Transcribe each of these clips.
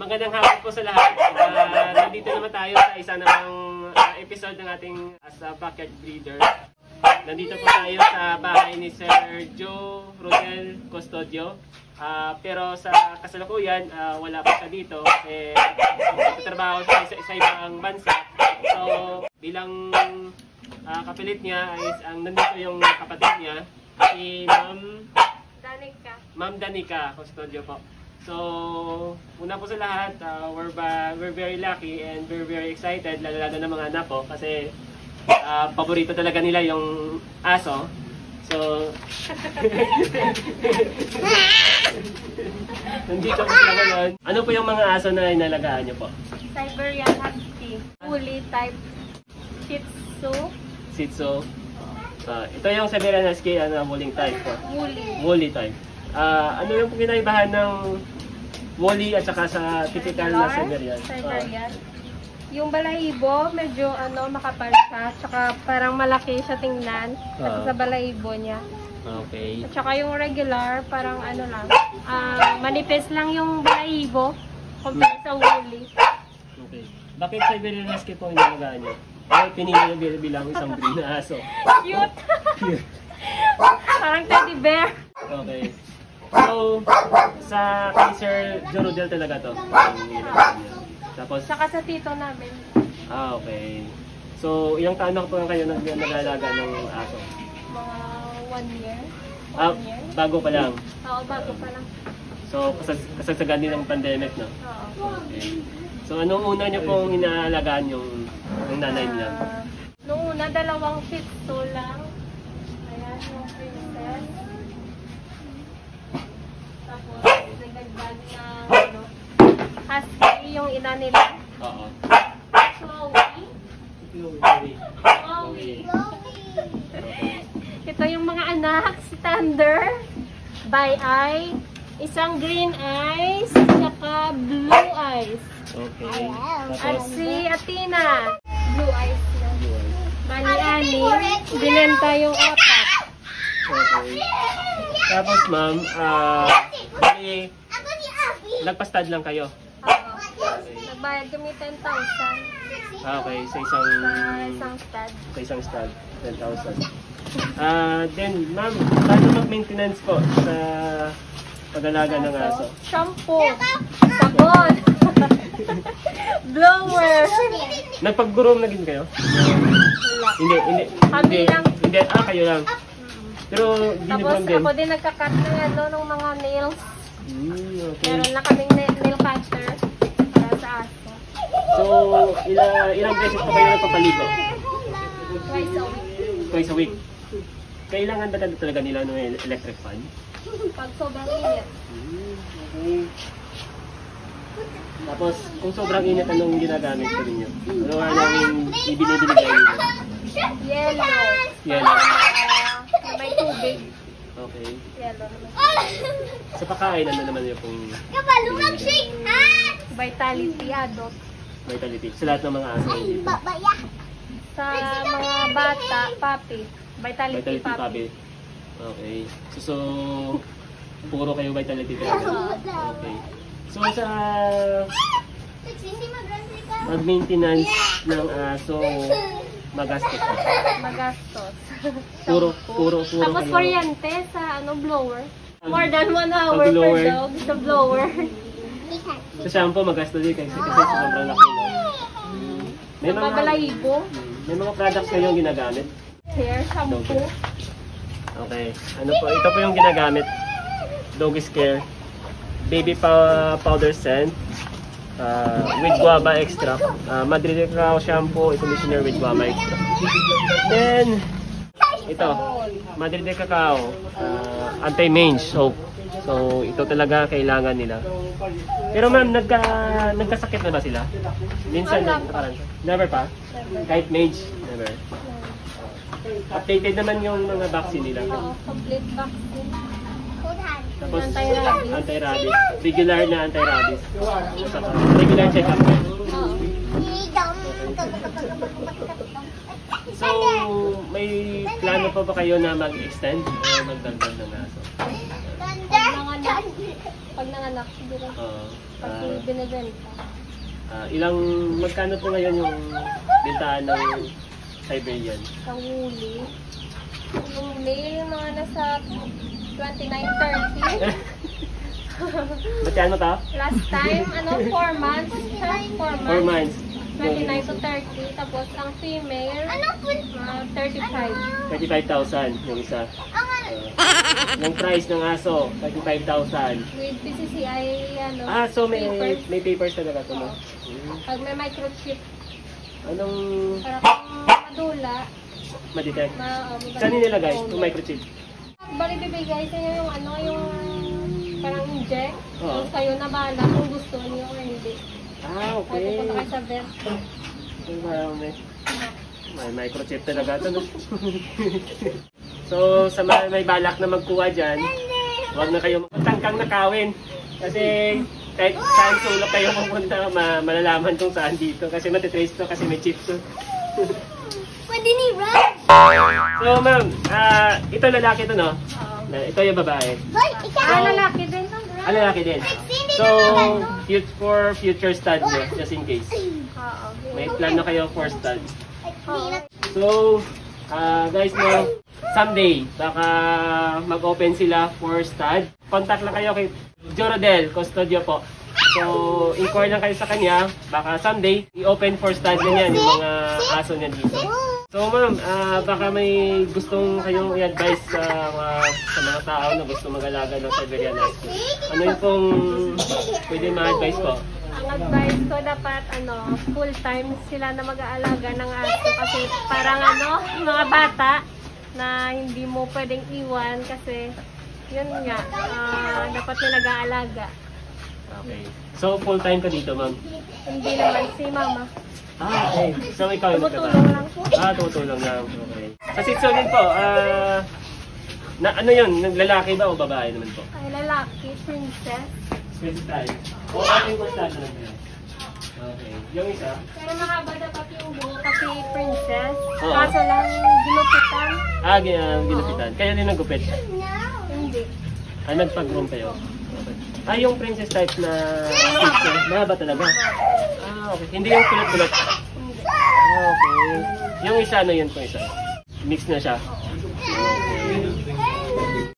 Magandang hapon po sa lahat. Nandito naman tayo sa isa namang episode ng ating as a backyard breeder. Nandito po tayo sa bahay ni Sir Joe Rodel Custodio. Pero sa kasalukuyan, wala pa siya dito. Nagtatrabaho siya sa ibang bansa. So, bilang kapilit niya is nandito yung kapatid niya, si Ma'am Danica Custodio po. So, una po sa lahat, we're very lucky and we're very excited, lalo ng mga anak ko, kasi paborito talaga nila yung aso. So, nandito po sila ngayon. Ano po yung mga aso na inalagaan niyo po? Siberian Husky, Woolly type, Shih Tzu. Shih Tzu. Ito yung Siberian Husky, Woolly type po. Woolly type. Ano yung kinaibahan ng Woolly at saka sa typical na Siberian? Yung balahibo, medyo makapal siya, tsaka parang malaki siya tingnan kasi sa balahibo niya. Okay. At saka yung regular, parang manipis lang yung balahibo compared sa Woolly. Okay. Bakit Siberian Husky po yung nalagaan niyo? Ay, pinili niyo bilang isang breed na aso. Cute! Cute! Parang teddy bear. Okay. So, sa kay Sir Joe Rodel talaga to. Tapos, saka sa tito namin. Okay. So, ilang taon na po kayo nag-alaga ng aso? Mga 1 year. Bago pa lang? Oo, bago pa lang. So, kasagsagan din ng pandemic, no? Oo. Okay. So, anong una niyo pong inaalagaan yung nanay niya? Noong una, 2 Shih Tzu lang. Ayan, yung princess. Tapos, nagdagdag na Husky, yung ina nila. Oo. Chloe. Ito yung mga anak, si Thunder, Bi-Eye, isang green eyes, saka blue eyes. Okay. At si Athena, blue eyes na. Bali-ani, binenta yung 4. Okay. Tapos ma'am, nagpastad lang kayo? Nagbayad kami 10,000. Okay, sa isang stud, 10,000. Then ma'am, paano mag-maintenance po sa pag-alaga ng aso? Shampoo, sabon, blower. Nagpag-groom na din kayo? Hindi. Kami lang. Hindi, kayo lang. Pero Tapos din. ako din nagka-cut ng mga nails. Okay. Meron na kaming nail cutter para sa aso. So, ilang beses pa kayo nagpapaligo? Twice a week. Twice a week. Kailangan ba talaga nila ng electric fan? Pag sobrang init. Okay. Tapos, kung sobrang init, anong ginagamit ko ninyo? Ano nga namin ibinibigay ninyo? Yellow. May tubig. Okay. Yellow naman. Sa pagkain, ano naman yung pong Vitality adult. Vitality. Sa lahat ng mga aso dito. Sa mga bata, puppy. Vitality puppy. Okay. So, puro kayo Vitality talaga. Okay. So, sa mag-maintenance ng aso, magastos pa. Magastos. Puro Tapos kayo. kuryente sa blower. More than 1 hour per dog sa blower. Sa shampoo, magastos din kasi sobrang laki. May mga Balahibo. May mga products kayong ginagamit? Hair shampoo. Okay. Ano po? Ito po yung ginagamit. Doggy Care. Baby powder scent. With guava extract. Madrid Cacao shampoo, conditioner with guava extract. Then, ito. Madrid Cacao. Anti-mange soap. So, ito talaga kailangan nila. Pero ma'am, nagkasakit na ba sila? Minsan, never pa? Kahit mange? Never. Updated naman yung mga vaccine nila. Oo, complete vaccine. Tapos, Anti-rabies. anti-rabies. Regular na anti-rabies. Regular check-up. So, may plano pa ba kayo na mag-extend o magdagdag ng aso? Pag nanganak, siguro. Oo. Pag binibenta. Magkano po ngayon yung bintahan ng Siberian? Sa huli. Yung huli, yung mga nasa 29-30. Magkano to? Last time, 4 months. 4 4 months. months. 29 to 30. Tapos ang female, 35. 35,000 yung isa. Yung price ng aso, 35,000. With PCCI, So may papers. may papers talaga ito, no? Pag may microchip, Anong para kung madula, madetect? mabalik Saan nilagay yung yung microchip? Bali bibigay sa inyo yung parang inject. Oo. So, kayo na bahala kung gusto niyo or hindi. Ay, Okay. pupunta kayo sa vet. May microchip talaga ito, no? So, sa may balak na magkuha dyan, huwag na kayo magtangkang nakawin. Kasi kahit saan sulok kayo pupunta, malalaman kung saan dito. Kasi matitrace to, kasi may chip to. Pwede ni Raj. So, ma'am, ito lalaki to, no? Ito yung babae. Hoy, ikaw. Lalaki din. Lalaki din. So, for future stud nyo, just in case. Oo. May plan na kayo for stud. Oo. So, guys, no, someday, baka mag-open sila for stud. Contact lang kayo kay Jorodel Custodio po. So, inquire lang kayo sa kanya. Baka someday, i-open for stud na yan, yung mga aso niya dito. So, ma'am, baka may gustong kayong i-advise sa mga tao na gusto mag-alaga ng Siberian Husky. Ano yung pong pwede ma-advise po? Ang advice ko dapat full-time sila na mag-aalaga ng aso kasi parang mga bata na hindi mo pwedeng iwan kasi yun nga, dapat na nag-aalaga. Okay. So, full-time ka dito, ma'am? Hindi naman si mama. Okay. So, ikaw yung Tumutulong lang po. tumutulong lang. Okay. Sa Shih Tzu din po, ano yun? Lalaki ba o babae naman po? Ay, lalaki, princess. Special style. O ano yung style naman yun? Okay. Yung isa? Pero mahaba dapat yung buho kasi princess. Oo. Kaso lang ginupitan. Ginupitan. Kaya din nagupit. Hindi. Nagpag-groom kayo? Okay. Yung princess type na Shih Tzu, mahaba talaga? Okay. Hindi yung kulot-kulot? Hindi. Okay. Yung isa, ano yun po isa? Mix na siya? Okay.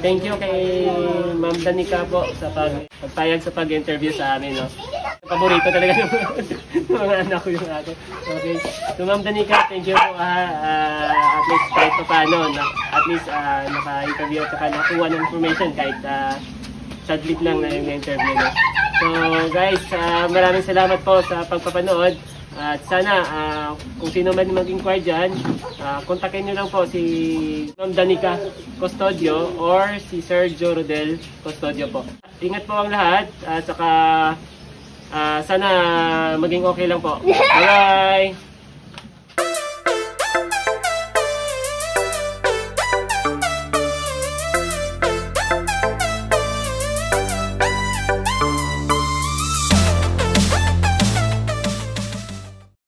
thank you kay Ma'am Danica po sa pagpayag sa pag-interview sa amin. No? Paborito talaga ng mga anak ko yung ako. Okay. So Ma'am Danica, thank you po. At least kahit pa paano, at least naka-interview at saka nakuha ng information kahit saglit lang na yung interview. No? So guys, maraming salamat po sa pagpapanood. At sana kung sino man mag-inquire dyan, kontakin nyo lang po si Ma'am Danica Custodio or si Sergio Rodel Custodio po. Ingat po ang lahat at saka sana maging okay lang po. Bye-bye!